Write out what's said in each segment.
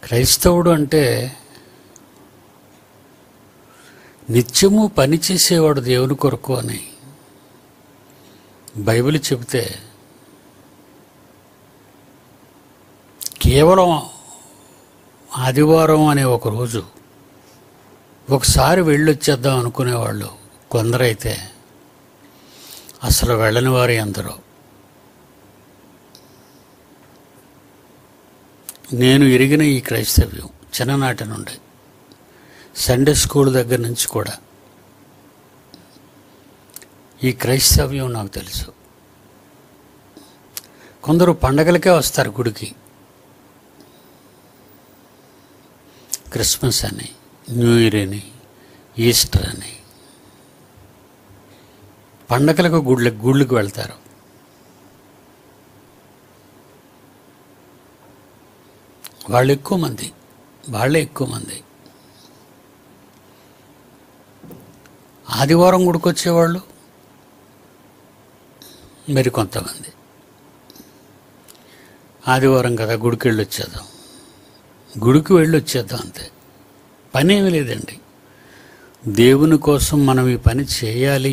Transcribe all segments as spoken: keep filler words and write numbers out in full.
క్రైస్తవుడు అంటే నిత్యము పనిచేసేవాడు దేవుని కొరకు అని బైబిల్ చెబితే కేవలం ఆదివారం అనే ఒక రోజు ఒకసారి వెళ్ళొచ్చేద్దాం అనుకునేవాళ్ళు కొందరైతే అసలు వెళ్ళని వారు ఎందరో. నేను ఎరిగిన ఈ క్రైస్తవ్యం చిన్ననాటి నుండి సండే స్కూల్ దగ్గర నుంచి కూడా ఈ క్రైస్తవ్యం నాకు తెలుసు. కొందరు పండగలకే వస్తారు గుడికి, క్రిస్మస్ అని, న్యూ ఇయర్ అని, ఈస్టర్ అని పండగలకు గుళ్ళ గుళ్ళకి వెళ్తారు. వాళ్ళు ఎక్కువ మంది, వాళ్ళే ఎక్కువ మంది. ఆదివారం గుడికి వచ్చేవాళ్ళు మరి కొంతమంది. ఆదివారం కదా గుడికి వెళ్ళి వచ్చేద్దాం, గుడికి వెళ్ళి వచ్చేద్దాం అంతే, పని ఏమీ లేదండి. దేవుని కోసం మనం ఈ పని చేయాలి.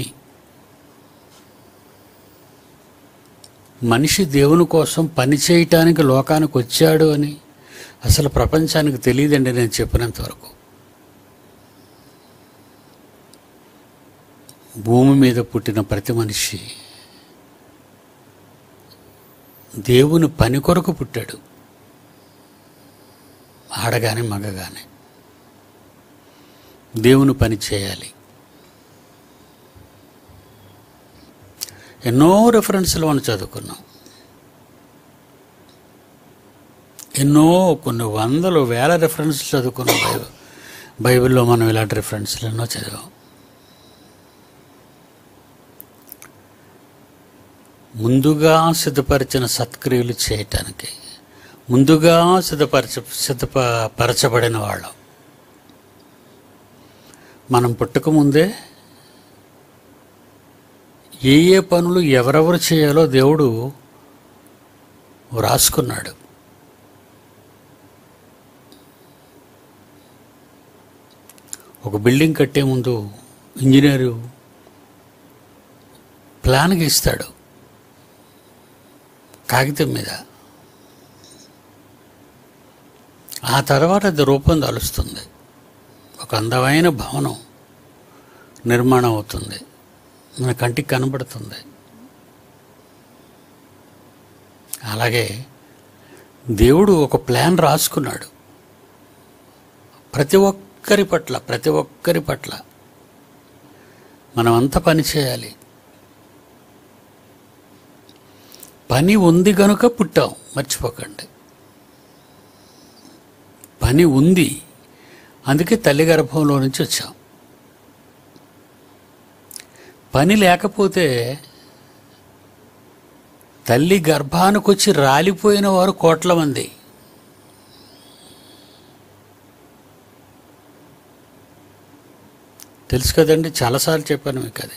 మనిషి దేవుని కోసం పని చేయటానికి లోకానికి వచ్చాడు అని అసలు ప్రపంచానికి తెలియదండి నేను చెప్పినంత వరకు. భూమి మీద పుట్టిన ప్రతి మనిషి దేవుని పని కొరకు పుట్టాడు, ఆడగానే మగగానే దేవుని పని చేయాలి. ఎన్నో రెఫరెన్స్లు మనం చదువుకున్నాం, ఎన్నో కొన్ని వందలు వేల రెఫరెన్స్లు చదువుకున్నాం. బైబిల్ బైబిల్లో మనం ఇలాంటి రెఫరెన్స్లు ఎన్నో చదివాం. ముందుగా సిద్ధపరిచిన సత్క్రియలు చేయటానికి ముందుగా సిద్ధపరచ సిద్ధపరచబడిన వాళ్ళం. మనం పుట్టకముందే ఏ ఏ పనులు ఎవరెవరు చేయాలో దేవుడు రాసుకున్నాడు. ఒక బిల్డింగ్ కట్టే ముందు ఇంజనీరు ప్లాన్ గీస్తాడు కాగితం మీద, ఆ తర్వాత అది రూపం దాలుస్తుంది, ఒక అందమైన భవనం నిర్మాణం అవుతుంది, మన కంటికి కనబడుతుంది. అలాగే దేవుడు ఒక ప్లాన్ రాసుకున్నాడు ప్రతి ఒక్కరి పట్ల ప్రతి ఒక్కరి పట్ల మనమంతా పని చేయాలి. పని ఉంది కనుక పుట్టాం, మర్చిపోకండి. పని ఉంది, అందుకే తల్లి గర్భంలో నుంచి వచ్చాం. పని లేకపోతే తల్లి గర్భానికి వచ్చి రాలిపోయిన వారు కోట్ల మంది. తెలుసు కదండి, చాలాసార్లు చెప్పాను మీకు అది.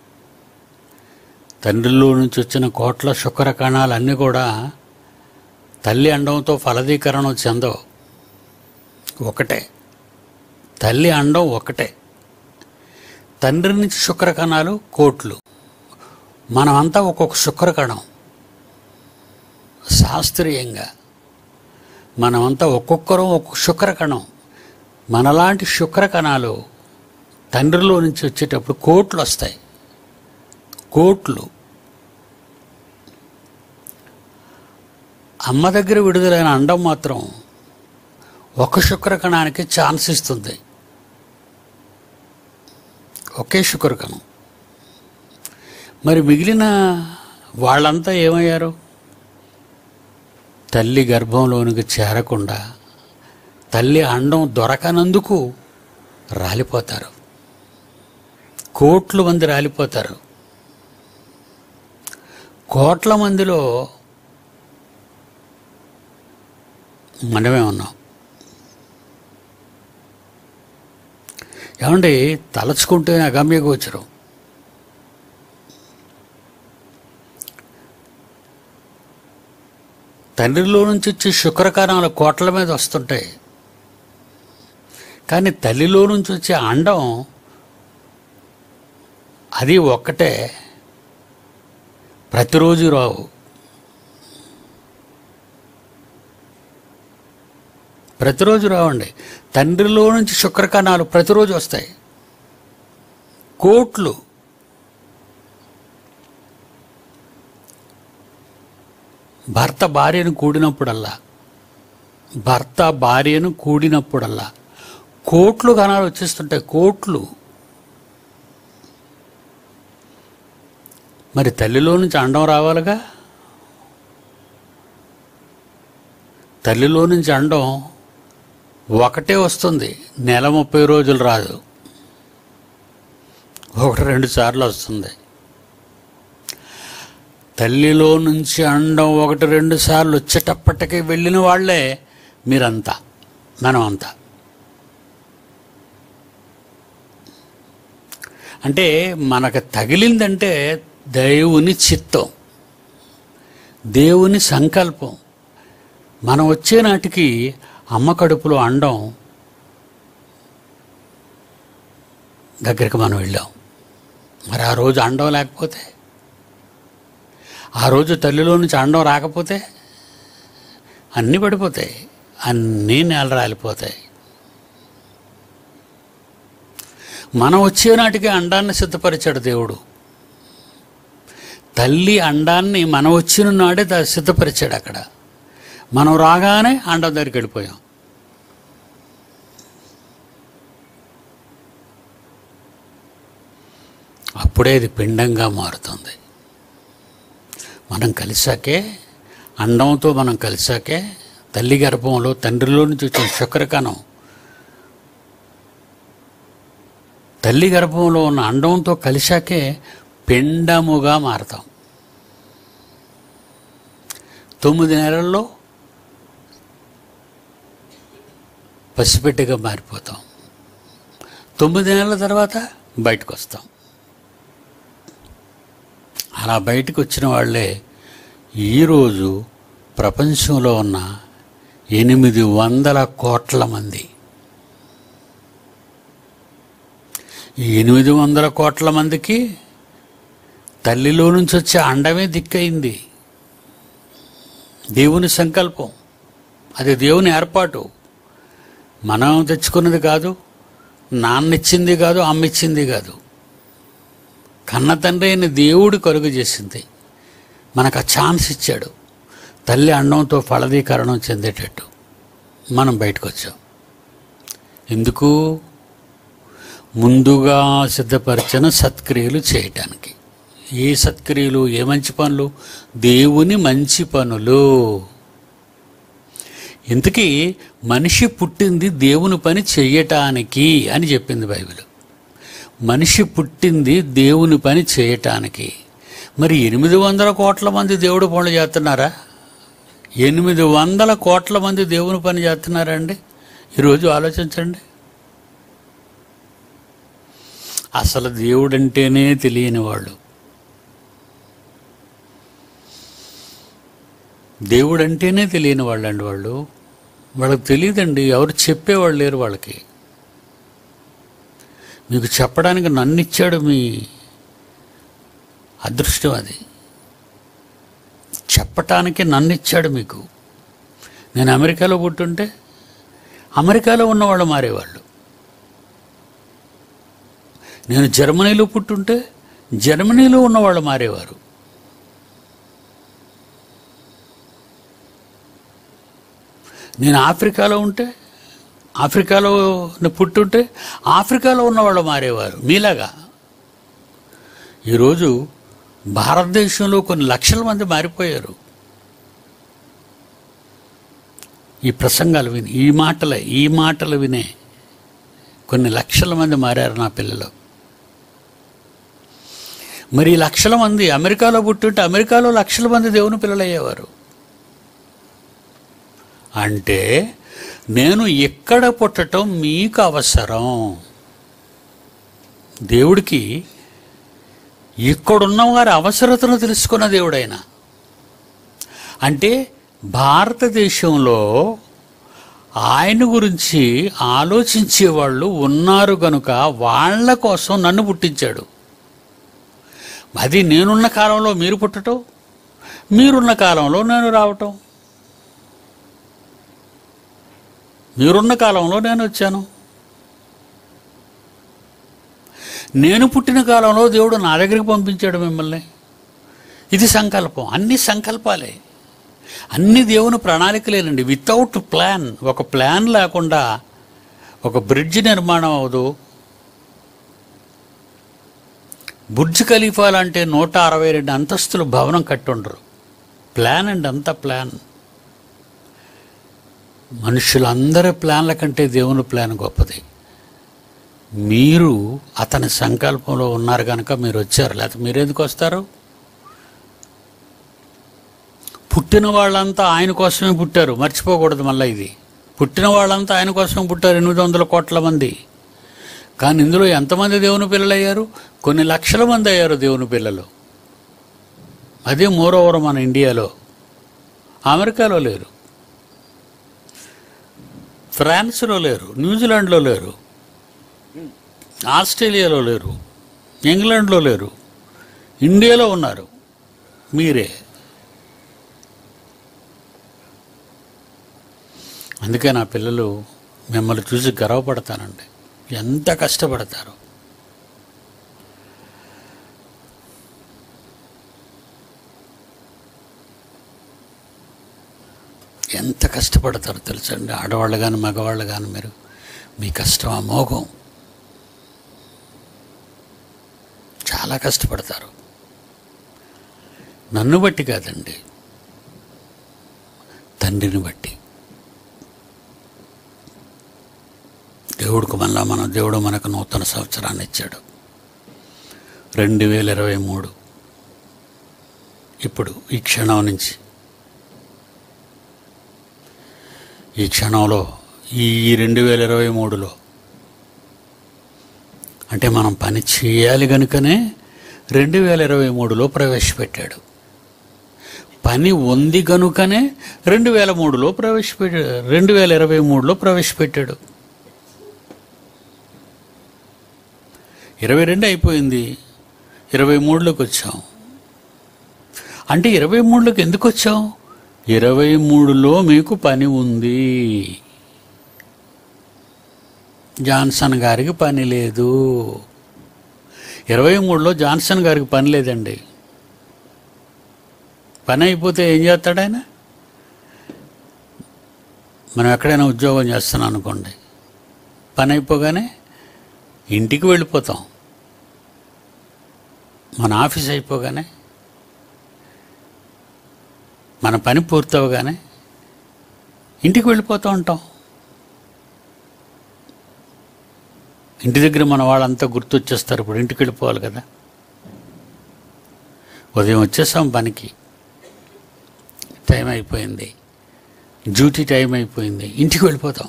తండ్రిలో నుంచి వచ్చిన కోట్ల శుక్ర కణాలన్నీ కూడా తల్లి అండంతో ఫలదీకరణం చెందవు. ఒకటే తల్లి అండం, ఒకటే తండ్రి నుంచి శుక్ర కణాలు కోట్లు. మనమంతా ఒక్కొక్క శుక్ర కణం. శాస్త్రీయంగా మనమంతా ఒక్కొక్కరం ఒక్కొక్క శుక్ర కణం. మనలాంటి శుక్ర కణాలు తండ్రిలో నుంచి వచ్చేటప్పుడు కోట్లు వస్తాయి, కోట్లు. అమ్మ దగ్గర విడుదలైన అండం మాత్రం ఒక శుక్ర కణానికి ఛాన్స్ ఇస్తుంది, ఒకే శుక్ర కణం. మరి మిగిలిన వాళ్ళంతా ఏమయ్యారు? తల్లి గర్భంలోనికి చేరకుండా తల్లి అండం దొరకనందుకు రాలిపోతారు, కోట్ల మంది రాలిపోతారు. కోట్ల మందిలో మనమే ఉన్నాం. ఏమండి, తలచుకుంటే అగమ్య గోచరం. తండ్రిలో నుంచి వచ్చే శుక్రకణాలు కోట్ల మీద వస్తుంటాయి. కానీ తల్లిలో నుంచి వచ్చే అండం అది ఒక్కటే, ప్రతిరోజు రావు. ప్రతిరోజు రావండి. తండ్రిలో నుంచి శుక్రకణాలు ప్రతిరోజు వస్తాయి, కోట్లు. భర్త భార్యను కూడినప్పుడల్లా భర్త భార్యను కూడినప్పుడల్లా కోట్లు కణాలు వచ్చేస్తుంటాయి, కోట్లు. మరి తల్లిలో నుంచి అండం రావాలిగా. తల్లిలో నుంచి అండం ఒకటే వస్తుంది, నెల ముప్పై రోజులు రాదు, ఒకటి రెండు సార్లు వస్తుంది. తల్లిలో నుంచి అండం ఒకటి రెండు సార్లు వచ్చేటప్పటికీ వెళ్ళిన వాళ్ళే మీరంతా, మనం అంతా. అంటే మనకు తగిలిందంటే దేవుని చిత్తం, దేవుని సంకల్పం. మనం వచ్చే నాటికి అమ్మ కడుపులో అండం దగ్గరికి మనం వెళ్ళాం. మరి ఆ రోజు అండం లేకపోతే, ఆ రోజు తల్లిలో నుంచి అండం రాకపోతే అన్నీ పడిపోతాయి, అన్నీ నేల రాలిపోతాయి. మనం వచ్చే నాటికి అండాన్ని సిద్ధపరిచాడు దేవుడు. తల్లి అండాన్ని మనం వచ్చిన నాడే సిద్ధపరిచాడు. అక్కడ మనం రాగానే అండం దగ్గరికి వెళ్ళిపోయాం. అప్పుడే ఇది పిండంగా మారుతుంది. మనం కలిసాకే, అండంతో మనం కలిసాకే, తల్లి గర్భంలో తండ్రిలో నుంచి వచ్చిన శుక్రకణం తల్లి గర్భంలో ఉన్న అండంతో కలిసాకే పిండముగా మారతాం. తొమ్మిది నెలల్లో పసిపెట్టిగా మారిపోతాం. తొమ్మిది నెలల తర్వాత బయటకు వస్తాం. అలా బయటకు వచ్చిన వాళ్ళే ఈరోజు ప్రపంచంలో ఉన్న ఎనిమిది వందల కోట్ల మంది. ఈ ఎనిమిది వందల కోట్ల మందికి తల్లిలో నుంచి వచ్చే అండమే దిక్కయింది. దేవుని సంకల్పం, అది దేవుని ఏర్పాటు. మనం తెచ్చుకున్నది కాదు, నాన్నిచ్చింది కాదు, అమ్మిచ్చింది కాదు. కన్న తండ్రి అయిన దేవుడు కలుగు చేసింది. మనకు ఆ ఛాన్స్ ఇచ్చాడు. తల్లి అండంతో ఫలదీకరణం చెందేటట్టు మనం బయటకు వచ్చాం. ఎందుకు? ముందుగా సిద్ధపరిచిన సత్క్రియలు చేయటానికి. ఏ సత్క్రియలు? ఏ మంచి పనులు? దేవుని మంచి పనులు. ఇంతకీ మనిషి పుట్టింది దేవుని పని చెయ్యటానికి అని చెప్పింది బైబిల్. మనిషి పుట్టింది దేవుని పని చేయటానికి. మరి ఎనిమిది వందల కోట్ల మంది దేవుడు పనులు చేస్తున్నారా? ఎనిమిది వందల కోట్ల మంది దేవుని పని చేస్తున్నారా అండి? ఈరోజు ఆలోచించండి. అసలు దేవుడంటేనే తెలియని వాళ్ళు, దేవుడంటేనే తెలియని వాళ్ళు అండి వాళ్ళు. వాళ్ళకి తెలియదండి, ఎవరు చెప్పేవాళ్ళు లేరు వాళ్ళకి. మీకు చెప్పడానికి నన్ను ఇచ్చాడు, మీ అదృష్టం అది. చెప్పటానికి నన్ను ఇచ్చాడు మీకు. నేను అమెరికాలో పుట్టుంటే అమెరికాలో ఉన్నవాళ్ళు మారేవాళ్ళు. నేను జర్మనీలో పుట్టుంటే జర్మనీలో ఉన్నవాళ్ళు మారేవారు. నేను ఆఫ్రికాలో ఉంటే ఆఫ్రికాలో పుట్టుంటే ఆఫ్రికాలో ఉన్నవాళ్ళు మారేవారు మీలాగా. ఈరోజు భారతదేశంలో కొన్ని లక్షల మంది మారిపోయారు. ఈ ప్రసంగాలు విని, ఈ మాటలు ఈ మాటలు వినే కొన్ని లక్షల మంది మారారు నా పిల్లలు. మరి ఈ లక్షల మంది అమెరికాలో పుట్టుంటే అమెరికాలో లక్షల మంది దేవుని పిల్లలు అయ్యేవారు. అంటే నేను ఎక్కడ పుట్టడం మీకు అవసరం. దేవుడికి ఇక్కడున్న వారి అవసరతను తెలుసుకున్న దేవుడైనా. అంటే భారతదేశంలో ఆయన గురించి ఆలోచించే వాళ్ళు ఉన్నారు కనుక వాళ్ళ కోసం నన్ను పుట్టించాడు. అది నేనున్న కాలంలో మీరు పుట్టటం, మీరున్న కాలంలో నేను రావటం. మీరున్న కాలంలో నేను వచ్చాను. నేను పుట్టిన కాలంలో దేవుడు నా దగ్గరికి పంపించాడు మిమ్మల్ని. ఇది సంకల్పం. అన్ని సంకల్పాలే, అన్ని దేవుని ప్రణాళికలేనండి. వితౌట్ ప్లాన్, ఒక ప్లాన్ లేకుండా ఒక బ్రిడ్జ్ నిర్మాణం అవ్వదు. బుర్జ్ ఖలీఫా అంటే నూట అరవై రెండు అంతస్తుల భవనం కట్టుండరు. ప్లాన్ అండి, అంత ప్లాన్. మనుషులందరి ప్లాన్ల కంటే దేవుని ప్లాన్ గొప్పది. మీరు అతని సంకల్పంలో ఉన్నారు కనుక మీరు వచ్చారు. లేకపోతే మీరు ఎందుకు వస్తారు? పుట్టిన వాళ్ళంతా ఆయన కోసమే పుట్టారు, మర్చిపోకూడదు. మళ్ళీ ఇది పుట్టిన వాళ్ళంతా ఆయన కోసమే పుట్టారు, ఎనిమిది వందల కోట్ల మంది. కానీ ఇందులో ఎంతమంది దేవుని పిల్లలు అయ్యారు? కొన్ని లక్షల మంది అయ్యారు దేవుని పిల్లలు. అదే మోరోవర్ మన ఇండియాలో, అమెరికాలో లేరు, ఫ్రాన్స్లో లేరు, న్యూజిలాండ్లో లేరు, ఆస్ట్రేలియాలో లేరు, ఇంగ్లాండ్లో లేరు, ఇండియాలో ఉన్నారు మీరే. అందుకే నా పిల్లలు మిమ్మల్ని చూసి గర్వపడతానండి. ఎంత కష్టపడతారు. ఎంత కష్టపడతారు తెలుసండి. ఆడవాళ్ళు కానీ మగవాళ్ళు కానీ మీరు, మీ కష్టం అమోఘం. చాలా కష్టపడతారు. నన్ను బట్టి కాదండి, తండ్రిని బట్టి. దేవుడికి మళ్ళా మన దేవుడు మనకు నూతన సంవత్సరాన్ని ఇచ్చాడు. రెండు వేల ఇరవై మూడు ఇప్పుడు ఈ క్షణం నుంచి, ఈ క్షణంలో, ఈ రెండు వేల ఇరవై మూడులో అంటే మనం పని చేయాలి కనుకనే రెండు వేల ఇరవై మూడులో ప్రవేశపెట్టాడు. పని ఉంది కనుకనే రెండు వేల మూడులో ప్రవేశపెట్టాడు రెండు వేల ఇరవై మూడులో ప్రవేశపెట్టాడు. ఇరవై రెండు అయిపోయింది, ఇరవై మూడులోకి వచ్చాం. అంటే ఇరవై మూడులోకి ఎందుకు వచ్చాం? ఇరవై మూడులో మీకు పని ఉంది. జాన్సన్ గారికి పని లేదు. ఇరవై మూడులో జాన్సన్ గారికి పని లేదండి. పని అయిపోతే ఏం చేస్తాడు ఆయన? మనం ఎక్కడైనా ఉద్యోగం చేస్తున్నాం అనుకోండి, పని అయిపోగానే ఇంటికి వెళ్ళిపోతాం. మన ఆఫీస్ అయిపోగానే, మన పని పూర్తవగానే ఇంటికి వెళ్ళిపోతూ ఉంటాం. ఇంటి దగ్గర మన వాళ్ళంతా గుర్తొచ్చేస్తారు. ఇప్పుడు ఇంటికి వెళ్ళిపోవాలి కదా. ఉదయం వచ్చేసాం పనికి, టైం అయిపోయింది, డ్యూటీ టైం అయిపోయింది, ఇంటికి వెళ్ళిపోతాం.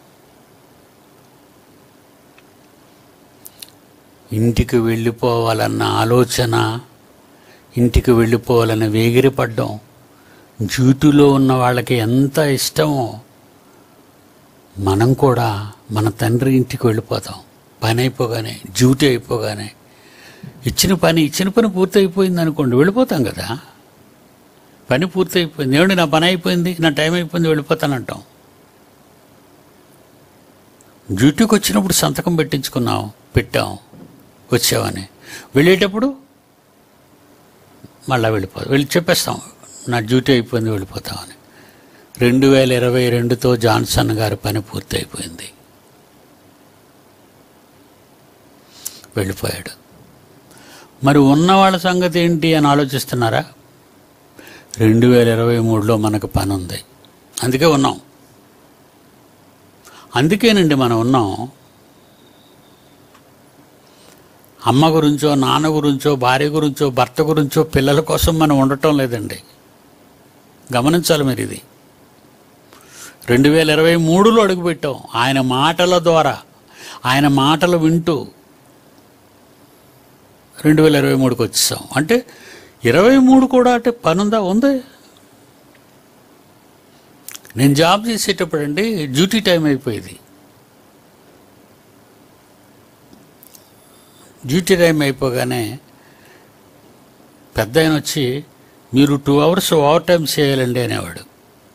ఇంటికి వెళ్ళిపోవాలన్న ఆలోచన, ఇంటికి వెళ్ళిపోవాలన్న వేగిరపడ్డం డ్యూటీలో ఉన్న వాళ్ళకి ఎంత ఇష్టమో, మనం కూడా మన తండ్రి ఇంటికి వెళ్ళిపోతాం. పని అయిపోగానే, డ్యూటీ అయిపోగానే, ఇచ్చిన పని ఇచ్చిన పని పూర్తి అయిపోయింది అనుకోండి, వెళ్ళిపోతాం కదా. పని పూర్తి అయిపోయింది, ఏమండి నా పని అయిపోయింది, నా టైం అయిపోయింది, వెళ్ళిపోతానంటాం. డ్యూటీకి వచ్చినప్పుడు సంతకం పెట్టించుకున్నాం, పెట్టాం, వచ్చామని. వెళ్ళేటప్పుడు మళ్ళీ వెళ్ళిపోతాం, వెళ్ళి చెప్పేస్తాం నా డ్యూటీ అయిపోయింది, వెళ్ళిపోతామని. రెండు వేల ఇరవై రెండుతో జాన్సన్ గారి పని పూర్తి అయిపోయింది, వెళ్ళిపోయాడు. మరి ఉన్నవాళ్ళ సంగతి ఏంటి అని ఆలోచిస్తున్నారా? రెండు వేల ఇరవై మూడులో మనకు పని ఉంది, అందుకే ఉన్నాం. అందుకేనండి మనం ఉన్నాం. అమ్మ గురించో, నాన్న గురించో, భార్య గురించో, భర్త గురించో, పిల్లల కోసం మనం ఉండటం లేదండి. గమనించాలి మీరు. ఇది రెండు వేల ఇరవై మూడులో అడుగుపెట్టాం. ఆయన మాటల ద్వారా, ఆయన మాటలు వింటూ రెండు వేల ఇరవై మూడుకి వచ్చేసాం. అంటే ఇరవై మూడు కూడా అంటే పనుందా? ఉంది. నేను జాబ్ చేసేటప్పుడు అండి డ్యూటీ టైం అయిపోయేది. డ్యూటీ టైం అయిపోగానే పెద్ద ఆయన వచ్చి మీరు టూ అవర్స్ ఓవర్ టైం చేయాలండి అనేవాడు.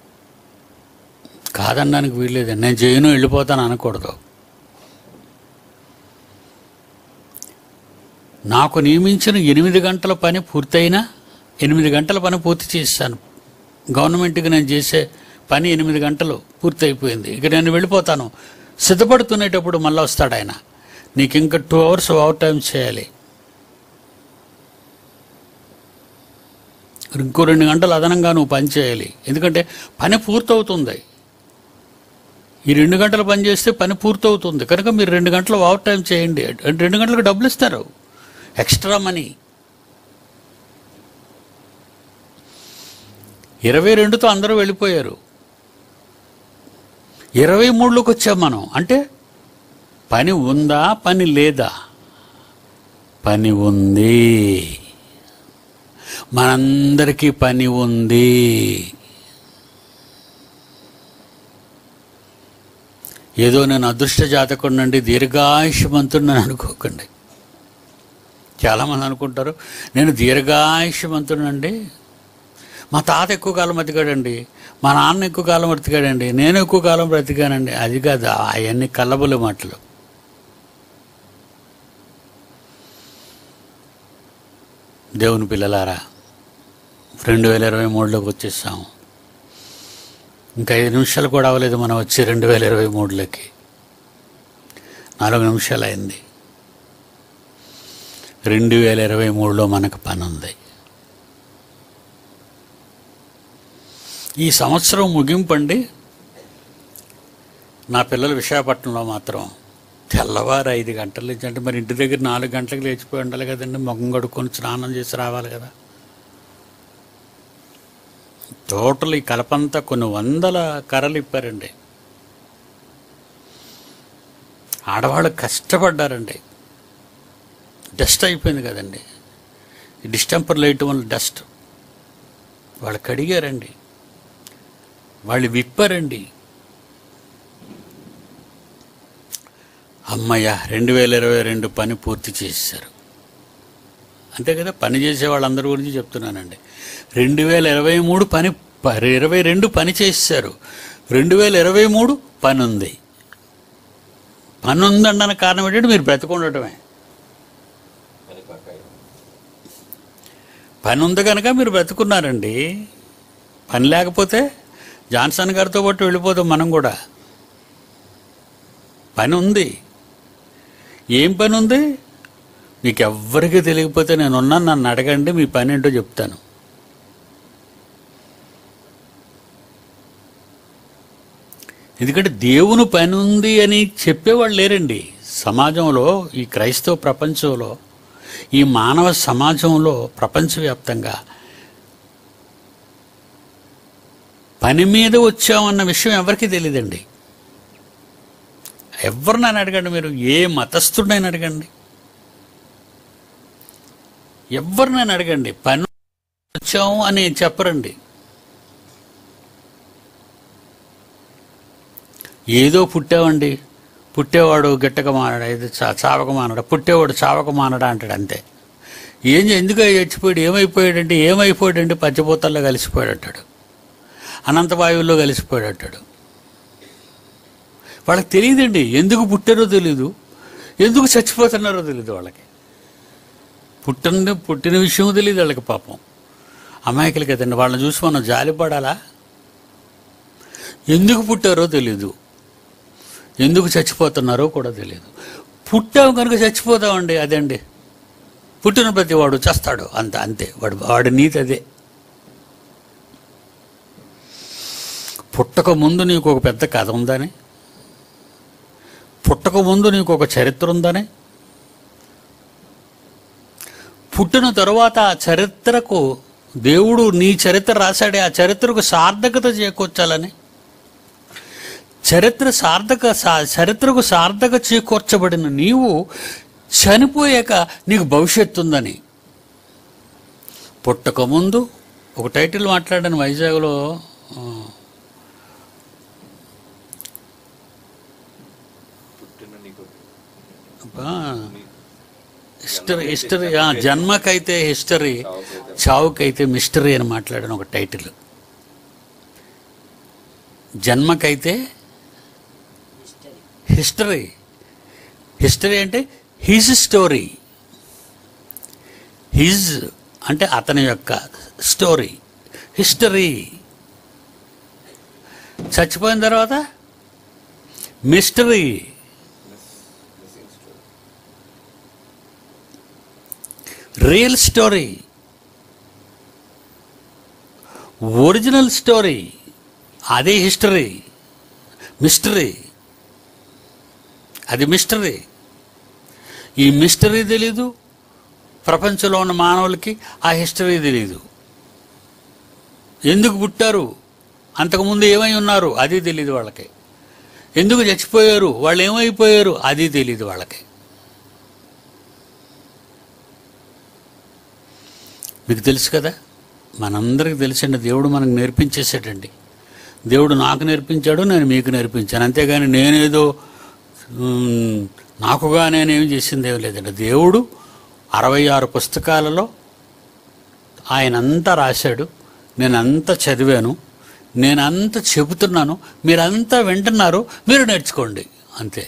కాదనడానికి వీల్లేదండి, నేను చేయను వెళ్ళిపోతాను అనకూడదు. నాకు నియమించిన ఎనిమిది గంటల పని పూర్తయినా ఎనిమిది గంటల పని పూర్తి చేశాను. గవర్నమెంట్కి నేను చేసే పని ఎనిమిది గంటలు పూర్తయిపోయింది, ఇక నేను వెళ్ళిపోతాను. సిద్ధపడుతునేటప్పుడు మళ్ళీ వస్తాడు ఆయన, నీకు ఇంకా టూ అవర్స్ ఓవర్ టైం చేయాలి, ఇంకో రెండు గంటలు అదనంగా నువ్వు పని చేయాలి, ఎందుకంటే పని పూర్తవుతుంది. ఈ రెండు గంటలు పని చేస్తే పని పూర్తవుతుంది కనుక మీరు రెండు గంటలు ఓవర్ టైం చేయండి. రెండు గంటలకు డబ్బులు ఇస్తారు, ఎక్స్ట్రా మనీ. ఇరవై రెండుతో అందరూ వెళ్ళిపోయారు. ఇరవై మూడులోకి వచ్చాం మనం. అంటే పని ఉందా, పని లేదా? పని ఉంది, మనందరికీ పని ఉంది. ఏదో నేను అదృష్ట జాతకుడినండి, దీర్ఘాయుష్మంతుడిని అనుకోకండి. చాలామంది అనుకుంటారు నేను దీర్ఘాయుష్మంతుడినండి, మా తాత ఎక్కువ కాలం బ్రతికాడండి, మా నాన్న ఎక్కువ కాలం బ్రతికాడండి, నేను ఎక్కువ కాలం బ్రతికానండి. అది కాదు, అవన్నీ కల్లబుల్లి మాటలు. దేవుని పిల్లలారా, రెండు వేల ఇరవై మూడులోకి వచ్చేసాము. ఇంకా ఐదు నిమిషాలు కూడా అవ్వలేదు మనం వచ్చి రెండు వేల ఇరవై మూడులోకి. నాలుగు నిమిషాలు అయింది. రెండు వేల ఇరవై మూడులో మనకు పని ఉంది. ఈ సంవత్సరం ముగింపండి. నా పిల్లలు విశాఖపట్నంలో మాత్రం తెల్లవారు ఐదు గంటలు లేచి, అంటే మరి ఇంటి దగ్గర నాలుగు గంటలకు లేచిపోయి ఉండాలి కదండి, ముఖం కడుక్కొని స్నానం చేసి రావాలి కదా. టోటల్ ఈ కలపంతా కొన్ని వందల కర్రలు ఇప్పారండి. ఆడవాళ్ళు కష్టపడ్డారండి. డస్ట్ అయిపోయింది కదండి, ఈ డిస్టెంపర్ లైట్ వల్ల డస్ట్. వాళ్ళు కడిగారండి, వాళ్ళు విప్పారండి. అమ్మయ్య, రెండు వేల ఇరవై రెండు పని పూర్తి చేశారు. అంతే కదా, పని చేసే వాళ్ళందరి గురించి చెప్తున్నానండి. రెండు వేల ఇరవై మూడు పని ఇరవై రెండు పని చేశారు. రెండు వేల ఇరవై మూడు పని ఉంది. పని ఉందన్న కారణం ఏంటంటే మీరు బ్రతికుండటమే. పని ఉంది కనుక మీరు బ్రతుకున్నారండి. పని లేకపోతే జాన్సన్ గారితో పాటు వెళ్ళిపోతాం మనం కూడా. పని ఉంది. ఏం పని ఉంది మీకు ఎవ్వరికీ తెలియకపోతే నేనున్నాను, నన్ను అడగండి, మీ పని ఏంటో చెప్తాను. ఎందుకంటే దేవుని పని ఉంది అని చెప్పేవాళ్ళు లేరండి సమాజంలో. ఈ క్రైస్తవ ప్రపంచంలో, ఈ మానవ సమాజంలో, ప్రపంచవ్యాప్తంగా పని మీద వచ్చామన్న విషయం ఎవరికీ తెలియదండి. ఎవరినైనా అడగండి, మీరు ఏ మతస్థుడినైనా అడగండి, ఎవరినైనా అడగండి, పని వచ్చాము అని చెప్పరండి. ఏదో పుట్టామండి, పుట్టేవాడు గిట్టక మానడా, ఇది చా చావక మానడా, పుట్టేవాడు చావక మానడా అంటాడు అంతే. ఏం ఎందుకు చచ్చిపోయాడు, ఏమైపోయాడంటే ఏమైపోయాడంటే పంచభూతాల్లో కలిసిపోయాడు అంటాడు, అనంత వాయువుల్లో కలిసిపోయాడు అంటాడు. వాళ్ళకి తెలియదండి, ఎందుకు పుట్టారో తెలీదు, ఎందుకు చచ్చిపోతున్నారో తెలీదు. వాళ్ళకి పుట్టిన పుట్టిన విషయం తెలియదు వాళ్ళకి. పాపం అమాయకులు కదండి, వాళ్ళని చూసి మనం జాలిపడాలా? ఎందుకు పుట్టారో తెలీదు, ఎందుకు చచ్చిపోతున్నారో కూడా తెలియదు. పుట్టావు కనుక చచ్చిపోతామండి, అదండి. పుట్టిన ప్రతి వాడు చేస్తాడు, అంత అంతే. వాడు వాడి నీతి అదే. పుట్టక ముందు నీకు ఒక పెద్ద కథ ఉందని, పుట్టక ముందు నీకు ఒక చరిత్ర ఉందని, పుట్టిన తరువాత ఆ చరిత్రకు దేవుడు నీ చరిత్ర రాశాడే, ఆ చరిత్రకు సార్థకత చేకూర్చాలని, చరిత్ర సార్థక చరిత్రకు సార్థక చేకూర్చబడిన నీవు చనిపోయాక నీకు భవిష్యత్తు ఉందని. పుట్టక ముందు ఒక టైటిల్ మాట్లాడాను వైజాగ్లో, హిస్టరీ హిస్టరీ జన్మకైతే హిస్టరీ, చావుకైతే మిస్టరీ అని మాట్లాడిన ఒక టైటిల్. జన్మకైతే హిస్టరీ, హిస్టరీ అంటే హిజ్ స్టోరీ. హిజ్ అంటే అతని యొక్క స్టోరీ, హిస్టరీ. చచ్చిపోయిన తర్వాత mystery. Real story, original story, అదే హిస్టరీ. మిస్టరీ, అది మిస్టరీ. ఈ మిస్టరీ తెలీదు ప్రపంచంలో ఉన్న మానవులకి, ఆ హిస్టరీ తెలీదు. ఎందుకు పుట్టారు, అంతకుముందు ఏమై ఉన్నారు, అది తెలీదు వాళ్ళకి. ఎందుకు చచ్చిపోయారు, వాళ్ళు ఏమైపోయారు, అది తెలీదు వాళ్ళకి. మీకు తెలుసు కదా, మనందరికీ తెలిసండి, దేవుడు మనకు నేర్పించేసాడండి. దేవుడు నాకు నేర్పించాడు, నేను మీకు నేర్పించాను. అంతేగాని నేనేదో నాకుగా నేనేం చేసింది ఏం లేదండి. దేవుడు అరవై ఆరు పుస్తకాలలో ఆయనంతా రాశాడు, నేనంతా చదివాను, నేనంతా చెబుతున్నాను, మీరంతా వింటున్నారు, మీరు నేర్చుకోండి అంతే.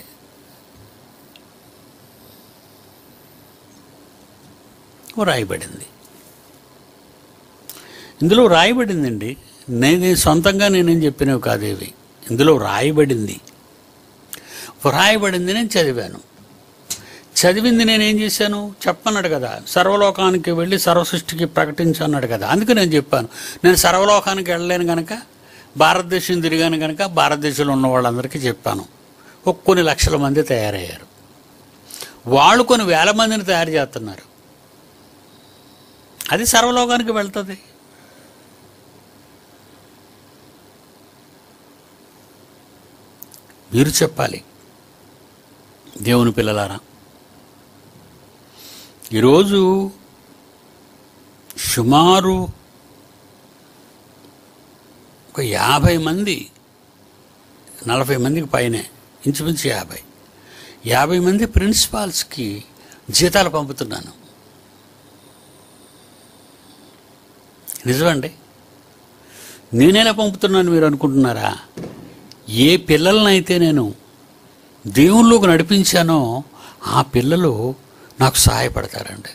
రాయబడింది, ఇందులో రాయబడిందండి. నేను సొంతంగా నేనేం చెప్పినవి కాదేవి, ఇందులో రాయబడింది. వ్రాయబడింది, నేను చదివాను. చదివింది నేనేం చేశాను చెప్పన్నాడు కదా, సర్వలోకానికి వెళ్ళి సర్వసృష్టికి ప్రకటించు అన్నాడు కదా. అందుకే నేను చెప్పాను, నేను సర్వలోకానికి వెళ్ళలేను కనుక భారతదేశం తిరిగాను కనుక భారతదేశంలో ఉన్న వాళ్ళందరికీ చెప్పాను. ఒక కొన్ని లక్షల మంది తయారయ్యారు, వాళ్ళు కొన్ని వేల మందిని తయారు చేస్తున్నారు. అది సర్వలోకానికి వెళ్తుంది. మీరు చెప్పాలి. దేవుని పిల్లలారా, ఈరోజు సుమారు ఒక యాభై మంది, నలభై మందికి పైనే, ఇంచుమించు యాభై యాభై మంది ప్రిన్సిపాల్స్కి జీతాలు పంపుతున్నాను. నిజమండి. నేనేలా పంపుతున్నాను మీరు అనుకుంటున్నారా? ఏ పిల్లలనైతే నేను దేవుళ్ళలోకి నడిపించానో ఆ పిల్లలు నాకు సహాయపడతారండి.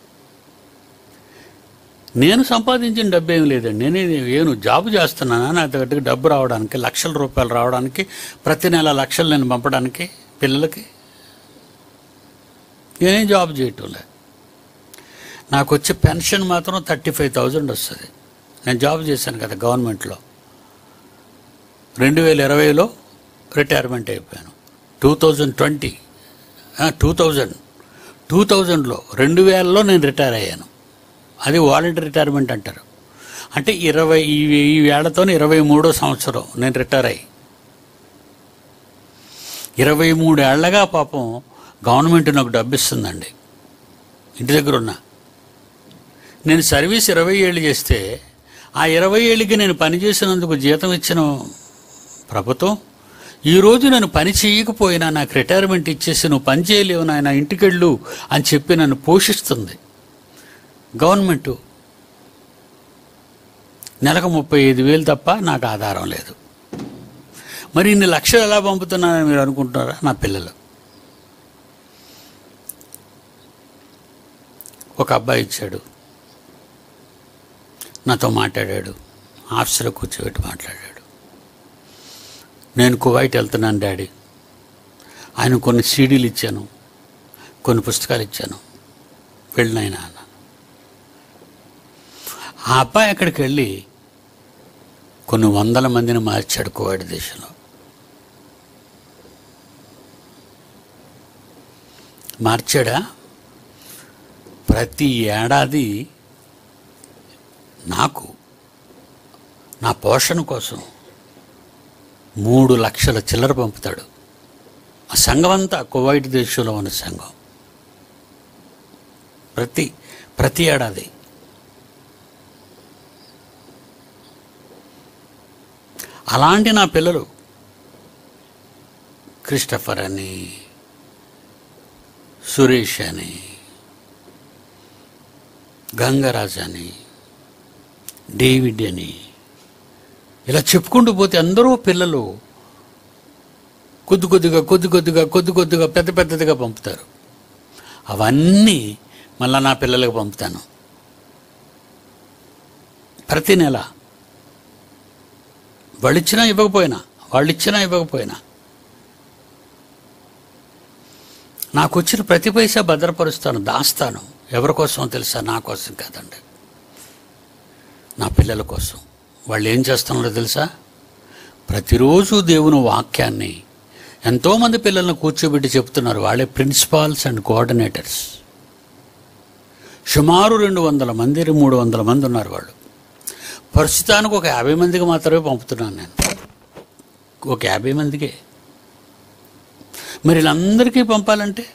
నేను సంపాదించిన డబ్బు ఏమి లేదండి. నేనే నేను జాబు చేస్తున్నానా, నా దగ్గరికి డబ్బు రావడానికి, లక్షల రూపాయలు రావడానికి, ప్రతి నెల లక్షలు నేను పంపడానికి పిల్లలకి నేనేం జాబ్ చేయటం లేదు. నాకు వచ్చే పెన్షన్ మాత్రం థర్టీ ఫైవ్ థౌజండ్ వస్తుంది. నేను జాబ్ చేశాను కదా గవర్నమెంట్లో. రెండు వేల ఇరవైలో రిటైర్మెంట్ అయిపోయాను. Two thousand twenty two thousand two థౌజండ్లో రెండు వేలలో నేను రిటైర్ అయ్యాను. అది వాలంటీర్ రిటైర్మెంట్ అంటారు. అంటే ఇరవై ఈ ఈ వేళతో ఇరవై మూడో సంవత్సరం నేను రిటైర్ అయ్యి, ఇరవై మూడేళ్లగా పాపం గవర్నమెంట్ నాకు డబ్బు ఇస్తుందండి. ఇంటి దగ్గర ఉన్నా నేను సర్వీస్ ఇరవై ఏళ్ళు చేస్తే ఆ ఇరవై ఏళ్ళకి నేను పనిచేసినందుకు జీతం ఇచ్చిన ప్రభుత్వం ఈరోజు నేను పని చేయకపోయినా నాకు రిటైర్మెంట్ ఇచ్చేసి నువ్వు పని చేయలేవు నాయన ఇంటికెళ్ళు అని చెప్పి నన్ను పోషిస్తుంది గవర్నమెంటు. నెలకు ముప్పై ఐదు వేలు తప్ప నాకు ఆధారం లేదు. మరి ఇన్ని లక్షలు ఎలా పంపుతున్నానని మీరు అనుకుంటున్నారా? నా పిల్లలు. ఒక అబ్బాయి ఇచ్చాడు, నాతో మాట్లాడాడు, ఆఫీసులో కూర్చోబెట్టి మాట్లాడాడు. నేను కువైట్ వెళ్తున్నాను డాడీ, ఆయన కొన్ని సీడీలు ఇచ్చాను, కొన్ని పుస్తకాలు ఇచ్చాను, వెళ్ళినాయన అన్న. ఆ అబ్బాయి అక్కడికి వెళ్ళి కొన్ని వందల మందిని మార్చాడు కువైట్ దేశంలో. మార్చాడా? ప్రతి ఏడాది నాకు నా పోషణ కోసం మూడు లక్షల చిల్లర పంపుతాడు. ఆ సంఘం అంతా కువైట్ దేశంలో ఉన్న సంఘం. ప్రతి ప్రతి ఏడాది. అలాంటి నా పిల్లలు క్రిస్టఫర్ అని, సురేష్ అని, గంగరాజ్ అని, డేవిడ్ అని, ఇలా చెప్పుకుంటూ పోతే అందరూ పిల్లలు కొద్ది కొద్దిగా కొద్ది కొద్దిగా కొద్ది కొద్దిగా పెద్ద పెద్దదిగా పంపుతారు. అవన్నీ మళ్ళా నా పిల్లలకు పంపుతాను ప్రతి నెల. వాళ్ళు ఇచ్చినా ఇవ్వకపోయినా, వాళ్ళు ఇచ్చినా ఇవ్వకపోయినా నాకు వచ్చిన ప్రతి పైసా భద్రపరుస్తాను, దాస్తాను. ఎవరి కోసం తెలుసా? నా కోసం కాదండి, నా పిల్లల కోసం. వాళ్ళు ఏం చేస్తున్నారో తెలుసా? ప్రతిరోజు దేవుని వాక్యాన్ని ఎంతోమంది పిల్లలను కూర్చోబెట్టి చెప్తున్నారు. వాళ్ళే ప్రిన్సిపాల్స్ అండ్ కోఆర్డినేటర్స్. సుమారు రెండు వందల మంది మూడు వందల మంది ఉన్నారు వాళ్ళు. ప్రస్తుతానికి ఒక యాభై మందికి మాత్రమే పంపుతున్నాను నేను, ఒక యాభై మందికే. మరి వీళ్ళందరికీ పంపాలంటే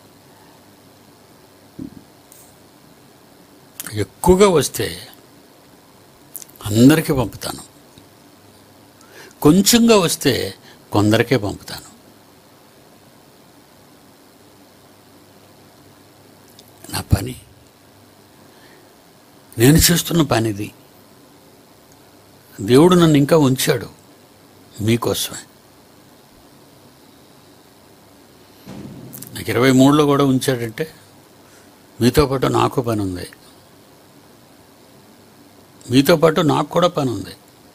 ఎక్కువగా వస్తే అందరికీ పంపుతాను, కొంచెంగా వస్తే కొందరికే పంపుతాను. నా పని, నేను చేస్తున్న పనిది. దేవుడు నన్ను ఇంకా ఉంచాడు మీకోసమే. నాకు ఇరవై మూడులో కూడా ఉంచాడంటే మీతో పాటు నాకు పని ఉంది, మీతో పాటు నాకు కూడా పని ఉంది.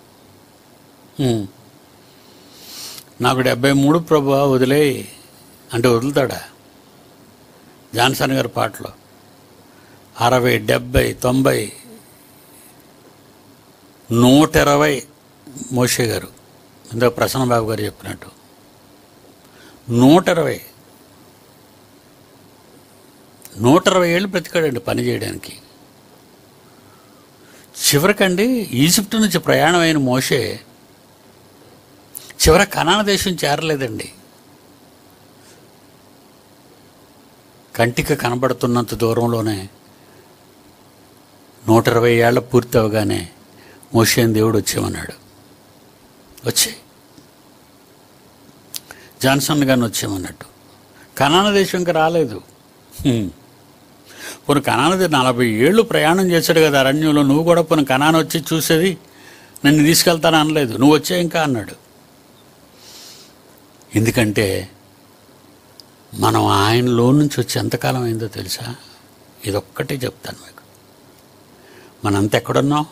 నాకు డెబ్బై మూడు ప్రభు వదిలే అంటే వదులుతాడా? జాన్సన్ గారి పాటలో అరవై డెబ్బై తొంభై నూట ఇరవై మోషే గారు, ఇందులో ప్రసన్న బాబు గారు చెప్పినట్టు నూట ఇరవై నూట ఇరవై ఏళ్ళు బ్రతికాడండి పని చేయడానికి. చివరికండి ఈజిప్ట్ నుంచి ప్రయాణం అయిన మోషే చివర కనాన దేశం చేరలేదండి. కంటికి కనబడుతున్నంత దూరంలోనే నూట ఇరవై ఏళ్ళ పూర్తి అవగానే మోషేని దేవుడు వచ్చేమన్నాడు. వచ్చే జాన్సన్ గారిని వచ్చేమన్నట్టు. కనాన దేశంకి రాలేదు. పోను కనానది నలభై ఏళ్ళు ప్రయాణం చేశాడు కదా అరణ్యంలో. నువ్వు కూడా పోను కనాన వచ్చి చూసేది, నన్ను తీసుకెళ్తాను అనలేదు. నువ్వు వచ్చే ఇంకా అన్నాడు. ఎందుకంటే మనం ఆయనలో నుంచి వచ్చి ఎంతకాలం అయిందో తెలుసా? ఇదొక్కటే చెప్తాను మీకు. మనంతా ఎక్కడున్నాం?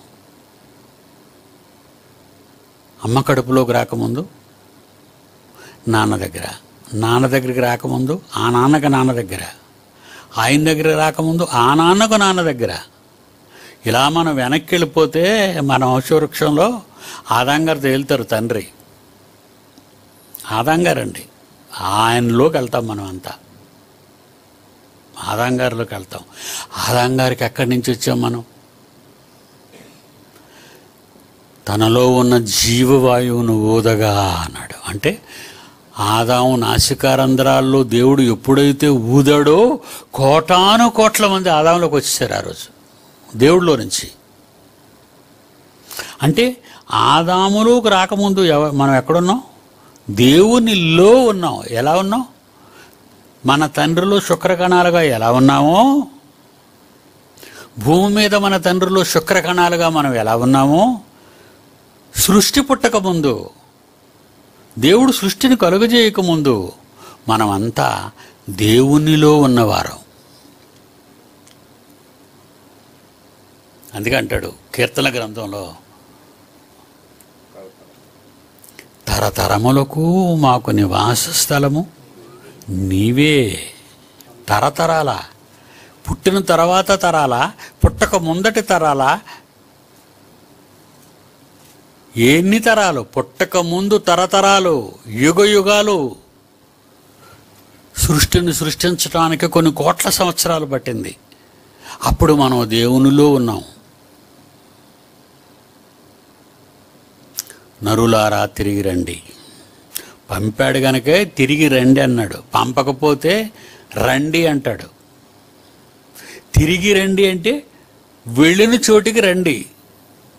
అమ్మ కడుపులోకి రాకముందు నాన్న దగ్గర, నాన్న దగ్గరికి రాకముందు ఆ నాన్నకు నాన్న దగ్గర, ఆయన దగ్గర రాకముందు ఆ నాన్నకు నాన్న దగ్గర. ఇలా మనం వెనక్కి వెళ్ళిపోతే మన వంశవృక్షంలో ఆదాంగారు తేలుతారు. తండ్రి ఆదాంగారండి. ఆయనలోకి వెళ్తాం మనం అంతా, ఆదాంగారిలోకి వెళ్తాం. ఆదాంగారికి ఎక్కడి నుంచి వచ్చాం మనం? తనలో ఉన్న జీవవాయువును ఊదగా అన్నాడు. అంటే ఆదాము నాసికారంధ్రాల్లో దేవుడు ఎప్పుడైతే ఊదాడో కోటాను కోట్ల మంది ఆదాంలోకి వచ్చేసారు ఆ రోజు దేవుడిలో నుంచి. అంటే ఆదాములోకి రాకముందు ఎవ మనం ఎక్కడున్నాం? దేవునిలో ఉన్నాం. ఎలా ఉన్నాం? మన తండ్రిలో శుక్రకణాలుగా ఎలా ఉన్నామో, భూమి మీద మన తండ్రిలో శుక్రకణాలుగా మనం ఎలా ఉన్నామో, సృష్టి పుట్టకముందు, దేవుడు సృష్టిని కలుగజేయకముందు మనమంతా దేవునిలో ఉన్నవారం. అందుకే అంటాడు కీర్తన గ్రంథంలో, తరతరములకు మాకు నివాస స్థలము నీవే. తరతరాల, పుట్టిన తర్వాత తరాల, పుట్టక ముందటి తరాల, ఎన్ని తరాలు? పుట్టక ముందు తరతరాలు, యుగ యుగాలు. సృష్టిని సృష్టించడానికి కొన్ని కోట్ల సంవత్సరాలు పట్టింది. అప్పుడు మనం దేవునిలో ఉన్నాం. నరులారా తిరిగి రండి. పంపాడు కనుకే తిరిగి రండి అన్నాడు. పంపకపోతే రండి అంటాడు. తిరిగి రండి అంటే వెళ్ళిన చోటికి రండి.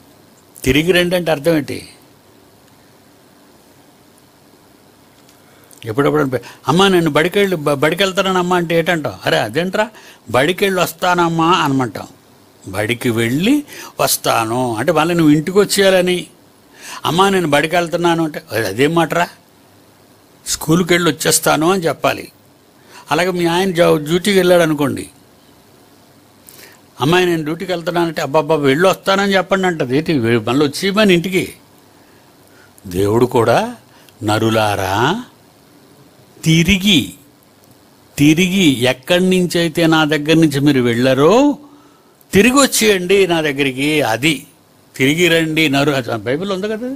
తిరిగి రండి అంటే అర్థం ఏంటి? ఎప్పుడప్పుడు అనిపి అమ్మ నేను బడికెళ్ళి బడికి వెళ్తానమ్మా అంటే ఏంటంటాం? అరే అదేంట్రా బడికి వెళ్ళి వస్తానమ్మా అనమంటాం. బడికి వెళ్ళి వస్తాను అంటే మళ్ళీ నువ్వు ఇంటికి వచ్చేయాలని. అమ్మ నేను బడికి వెళ్తున్నాను అంటే అదేం మాటరా, స్కూల్కి వెళ్ళి వచ్చేస్తాను అని చెప్పాలి. అలాగే మీ ఆయన డ్యూటీకి వెళ్ళాడు అనుకోండి, అమ్మాయి నేను డ్యూటీకి వెళ్తున్నానంటే అబ్బాబ్బా వెళ్ళి వస్తానని చెప్పండి అంటది. ఏంటి మళ్ళీ వచ్చి మన ఇంటికి. దేవుడు కూడా నరులారా తిరిగి తిరిగి ఎక్కడి నుంచి అయితే నా దగ్గర నుంచి మీరు వెళ్ళారో తిరిగి వచ్చేయండి నా దగ్గరికి. అది తిరిగి రండి నరు. బైబిల్ ఉంది కదా,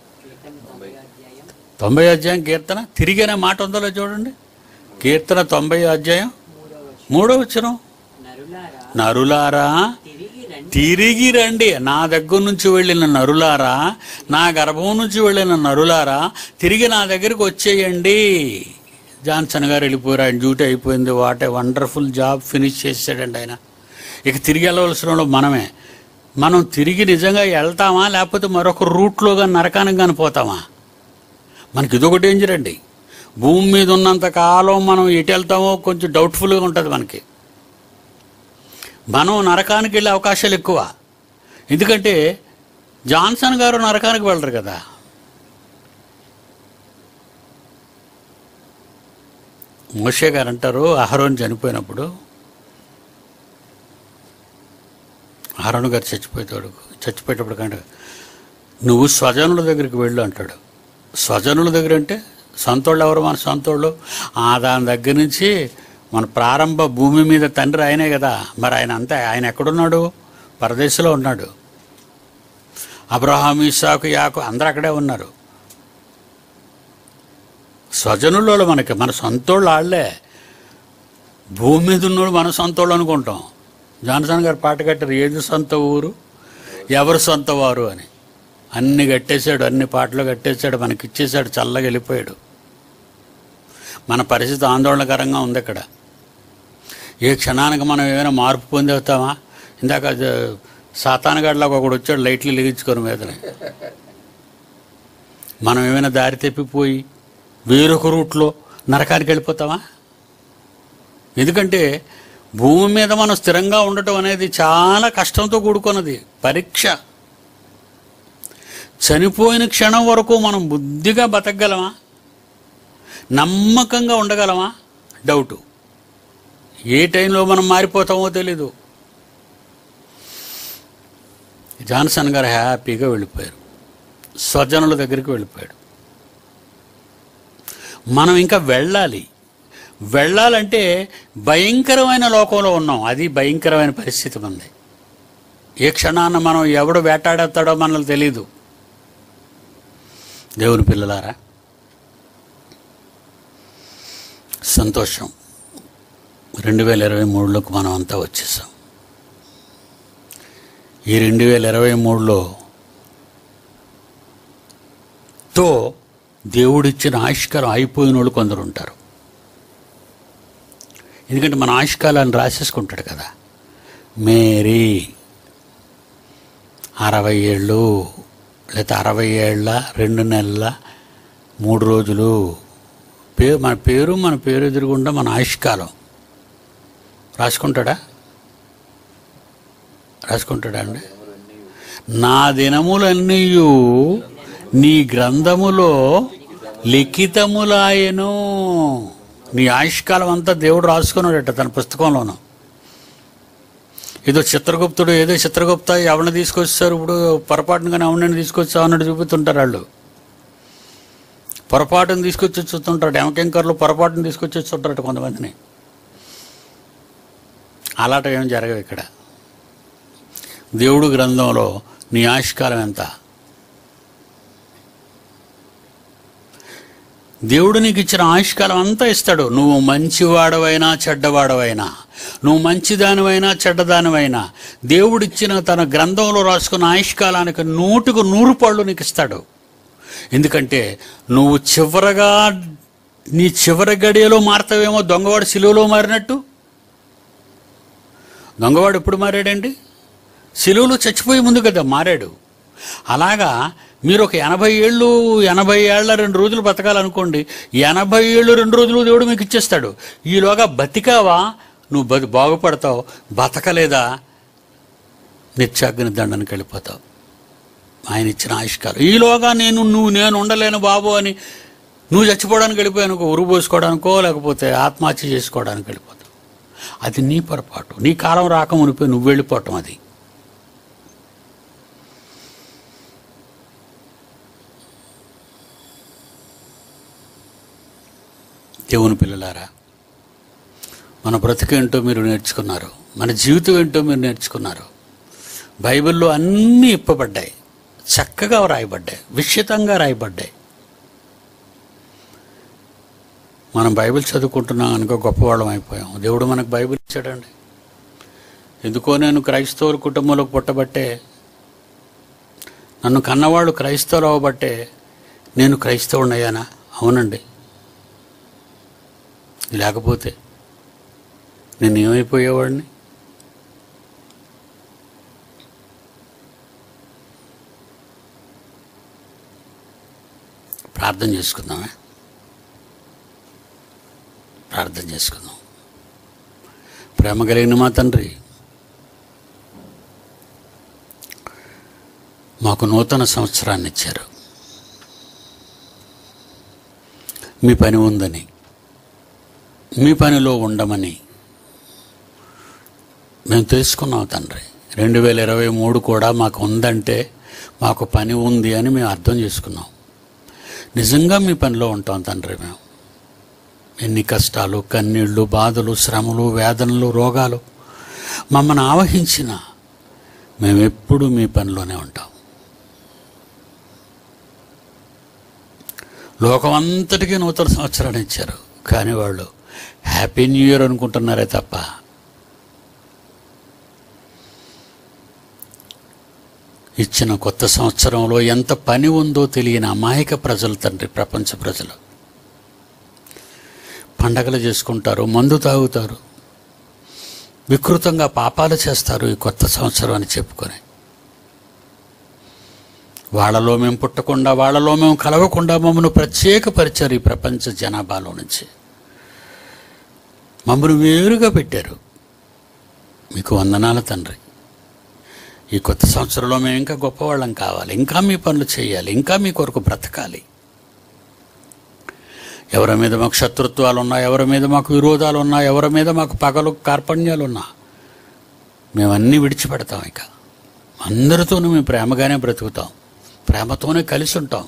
తొంభై అధ్యాయం కీర్తన తిరిగి అనే మాట ఉందో చూడండి. కీర్తన తొంభై అధ్యాయం మూడో వచనం, నరులారా తిరిగి రండి, నా దగ్గర నుంచి వెళ్ళిన నరులారా, నా గర్భం నుంచి వెళ్ళిన నరులారా తిరిగి నా దగ్గరికి వచ్చేయండి. జాన్సన్ గారు వెళ్ళిపోయారు, ఆయన డ్యూటీ అయిపోయింది. What a wonderful job finish చేసాడండి ఆయన. ఇక తిరిగి వెళ్ళవలసిన వాళ్ళు మనమే. మనం తిరిగి నిజంగా వెళ్తామా లేకపోతే మరొక రూట్లోగా నరకానికి కానీ పోతామా? మనకి ఇదొక డేంజర్ అండి. భూమి మీద ఉన్నంత కాలం మనం ఎటు వెళ్తామో కొంచెం డౌట్ఫుల్గా ఉంటుంది మనకి. మనం నరకానికి వెళ్ళే అవకాశాలు ఎక్కువ. ఎందుకంటే జాన్సన్ గారు నరకానికి వెళ్ళరు కదా. మోషే గారు అంటారు, అహరోన్ చనిపోయినప్పుడు, అహరోన్ గారు చచ్చిపోతాడు చచ్చిపోయేటప్పుడు కంటే నువ్వు స్వజనుల దగ్గరికి వెళ్ళు అంటాడు. స్వజనుల దగ్గర అంటే సొంతోళ్ళు ఎవరు? మన సొంతోళ్ళు. ఆ దాని దగ్గర నుంచి మన ప్రారంభ భూమి మీద తండ్రి ఆయనే కదా. మరి ఆయన అంతా ఆయన ఎక్కడున్నాడు? పరదేశంలో ఉన్నాడు. అబ్రహాము, ఇస్సాకు, యాకు అందరూ అక్కడే ఉన్నారు. స్వజనుల్లో మనకి మన సొంతోళ్ళు వాళ్ళే. భూమి మీద ఉన్నోళ్ళు మన సొంతోళ్ళు అనుకుంటాం. జాన్సన్ గారు పాట కట్టారు, ఏది సొంత ఊరు ఎవరు సొంత వారు అని. అన్ని కట్టేశాడు, అన్ని పాటలు కట్టేశాడు, మనకి ఇచ్చేశాడు, చల్లగా వెళ్ళిపోయాడు. మన పరిస్థితి ఆందోళనకరంగా ఉంది ఇక్కడ. ఏ క్షణానికి మనం ఏమైనా మార్పు పొందేస్తామా? ఇందాక సాతానగాడిలాగా ఒకడు వచ్చాడు లైట్లు లిగించుకొని మీదనే. మనం ఏమైనా దారి తప్పిపోయి వేరొక రూట్లో నరకానికి వెళ్ళిపోతామా? ఎందుకంటే భూమి మీద మనం స్థిరంగా ఉండటం అనేది చాలా కష్టంతో కూడుకున్నది పరీక్ష. చనిపోయిన క్షణం వరకు మనం బుద్ధిగా బతకగలమా? నమ్మకంగా ఉండగలమా? డౌటు. ఏ టైంలో మనం మారిపోతామో తెలీదు. జాన్సన్ గారు హ్యాపీగా వెళ్ళిపోయారు, స్వజనుల దగ్గరికి వెళ్ళిపోయాడు. మనం ఇంకా వెళ్ళాలి. వెళ్ళాలంటే భయంకరమైన లోకంలో ఉన్నాం. అది భయంకరమైన పరిస్థితి ఉంది. ఏ క్షణాన మనం ఎవడు వేటాడేస్తాడో మనకు తెలీదు. దేవుని పిల్లలారా, సంతోషం. రెండు వేల ఇరవై మూడులోకి మనం అంతా వచ్చేసాం. ఈ రెండు వేల ఇరవై మూడులో తో దేవుడిచ్చిన ఆయుష్కాలం అయిపోయిన వాళ్ళు కొందరు ఉంటారు. ఎందుకంటే మన ఆయుష్కాలాన్ని రాసేసుకుంటాడు కదా. మేరీ అరవై ఏళ్ళు లేకపోతే అరవై ఏళ్ళ రెండు నెలల మూడు రోజులు పేరు, మన పేరు మన పేరు ఎదురుగుండా మన ఆయుష్కాలం రాసుకుంటాడా? రాసుకుంటాడా అండి? నా దినములన్నీ నీ గ్రంథములో లిఖితములాయను. నీ ఆయుష్కాలం అంతా దేవుడు రాసుకున్నాడట తన పుస్తకంలోనూ. ఏదో చిత్రగుప్తుడు ఏదో చిత్రగుప్త ఎవరిని తీసుకొచ్చారు ఇప్పుడు పొరపాటుగానే ఎవరిని తీసుకొచ్చావు అన్నట్టు చూపుతుంటారు వాళ్ళు. పొరపాటును తీసుకొచ్చి చూస్తుంటారు. ఎమకెంకర్లు పొరపాటును తీసుకొచ్చి చూస్తుంటారట కొంతమందిని. అలాంటి ఏం జరగవు ఇక్కడ. దేవుడు గ్రంథంలో నీ ఆయుష్కాలం ఎంత? దేవుడు నీకు ఇచ్చిన ఆయుష్కాలం అంతా ఇస్తాడు. నువ్వు మంచివాడవైనా చెడ్డవాడవైనా, నువ్వు మంచిదానివైనా చెడ్డదానివైనా, దేవుడిచ్చిన తన గ్రంథంలో రాసుకున్న ఆయుష్కాలానికి నూటుకు నూరు పళ్ళు నీకు ఇస్తాడు. ఎందుకంటే నువ్వు చివరగా నీ చివరి గడియలో మారుతావేమో. దొంగవాడు సిలువలో మారినట్టు. దొంగవాడు ఎప్పుడు మారాడండి? సిలువలో చచ్చిపోయే ముందు కదా మారాడు. అలాగా మీరు ఒక ఎనభై ఏళ్ళు ఎనభై ఏళ్ళ రెండు రోజులు బతకాలనుకోండి, ఎనభై ఏళ్ళు రెండు రోజులు దేవుడు మీకు ఇచ్చేస్తాడు. ఈలోగా బతికావా నువ్వు బతి బాగుపడతావు, బతకలేదా నిత్యాగ్ని దండనికి వెళ్ళిపోతావు. ఆయన ఇచ్చిన ఆయుష్కాలం. ఈలోగా నేను నువ్వు నేను ఉండలేను బాబు అని నువ్వు చచ్చిపోవడానికి వెళ్ళిపోయానుకో, ఉరుగు పోసుకోవడానికో లేకపోతే ఆత్మహత్య చేసుకోవడానికి వెళ్ళిపోతావు. అది నీ పొరపాటు. నీ కాలం రాక మునిపోయి నువ్వు వెళ్ళిపోవటం అది. దేవుని పిల్లలారా, మన బ్రతుకేంటో మీరు నేర్చుకున్నారు, మన జీవితం ఏంటో మీరు నేర్చుకున్నారు. బైబిల్లో అన్నీ ఇప్పబడ్డాయి, చక్కగా రాయబడ్డాయి, విషితంగా రాయబడ్డాయి. మనం బైబిల్ చదువుకుంటున్నాం అనుకో గొప్పవాళ్ళం అయిపోయాం. దేవుడు మనకు బైబిల్ ఇచ్చాడండి. ఎందుకో నేను క్రైస్తవుల కుటుంబంలోకి పుట్టబట్టే, నన్ను కన్నవాళ్ళు క్రైస్తవులు అవ్వబట్టే నేను క్రైస్తవుని అయ్యానా? అవునండి. లేకపోతే నేను ఏమైపోయేవాడిని? ప్రార్థన చేసుకుందామే, ప్రార్థన చేసుకుందాం. ప్రేమ కలిగిన మా తండ్రి, మాకు నూతన సంవత్సరాన్ని ఇచ్చారు. మీ పని ఉందని, మీ పనిలో ఉండమని మేము తెలుసుకున్నాం తండ్రి. రెండు వేల ఇరవై మూడు కూడా మాకు ఉందంటే మాకు పని ఉంది అని మేము అర్థం చేసుకున్నాం. నిజంగా మీ పనిలో ఉంటాం తండ్రి. మేము ఎన్ని కష్టాలు, కన్నీళ్ళు, బాధలు, శ్రమలు, వేదనలు, రోగాలు మమ్మల్ని ఆవహించినా మేము ఎప్పుడూ మీ పనిలోనే ఉంటాం. లోకమంతటికీ నూతన సంవత్సరాన్ని ఇచ్చారు, కానీ వాళ్ళు హ్యాపీ న్యూ ఇయర్ అనుకుంటున్నారే తప్ప ఇచ్చిన కొత్త సంవత్సరంలో ఎంత పని ఉందో తెలియని అమాయక ప్రజలు తండ్రి. ప్రపంచ ప్రజలు పండగలు చేసుకుంటారు, మందు తాగుతారు, వికృతంగా పాపాలు చేస్తారు ఈ కొత్త సంవత్సరం అని చెప్పుకొని. వాళ్ళలో మేము పుట్టకుండా, వాళ్ళలో మేము కలవకుండా మమ్మల్ని ప్రత్యేకపరిచారు ఈ ప్రపంచ జనాభాలో నుంచి. మమ్మల్ని వేరుగా పెట్టారు. మీకు వందనాలు తండ్రి. ఈ కొత్త సంవత్సరంలో మేము ఇంకా గొప్పవాళ్ళం కావాలి, ఇంకా మీ పనులు చేయాలి, ఇంకా మీ కొరకు బ్రతకాలి. ఎవరి మీద మాకు శత్రుత్వాలు ఉన్నా, ఎవరి మీద మాకు విరోధాలు ఉన్నా, ఎవరి మీద మాకు పగలు కార్పణ్యాలు ఉన్నా మేమన్నీ విడిచిపెడతాం. ఇక అందరితోనూ మేము ప్రేమగానే బ్రతుకుతాం, ప్రేమతోనే కలిసి ఉంటాం.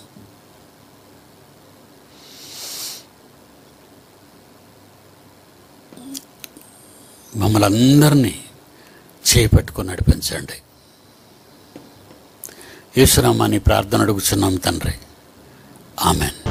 మమ్మల్ని అందరినీ చేపట్టుకొని నడిపించండి. యేసునామాని ప్రార్థన అడుగుచున్నాం తండ్రి. ఆమెన్.